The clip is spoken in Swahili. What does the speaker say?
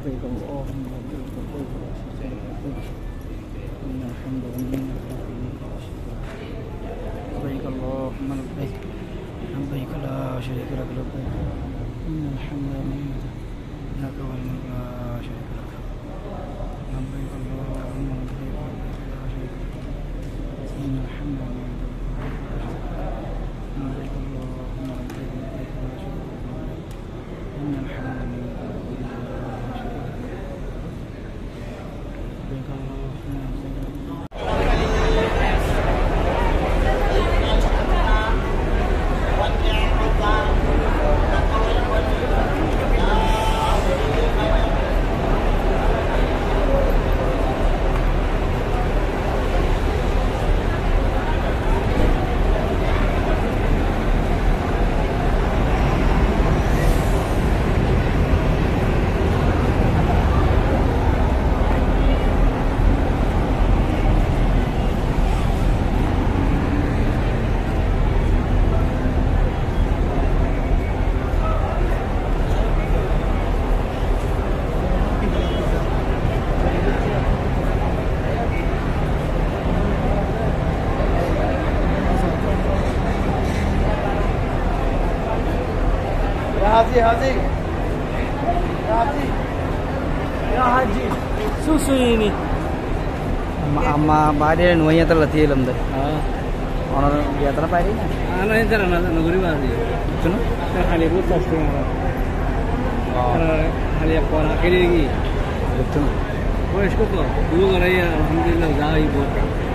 لبيك اللهم لبيك لبيك لا شريك لك لبيك إن الحمد والنعمة لبيك اللهم لبيك لبيك لا شريك لك لبيك إن الحمد والنعمة لك والملك لا شريك لك لبيك اللهم لبيك لبيك لا شريك لك إن الحمد والنعمة لبيك اللهم لبيك لبيك لا شريك لك إن الحمد والنعمة لبيك Haji, Haji, Haji, ya Haji, susu ini. Amma bari nuanya terlatih dalam deh. Orang dia terapa ini? Anak yang terana negeri bari. Cuma? Hal itu pasti ada. Hal yang kurang kiri lagi. Betul. Oh, esok tu, dua orang ya, alhamdulillah dah ibu.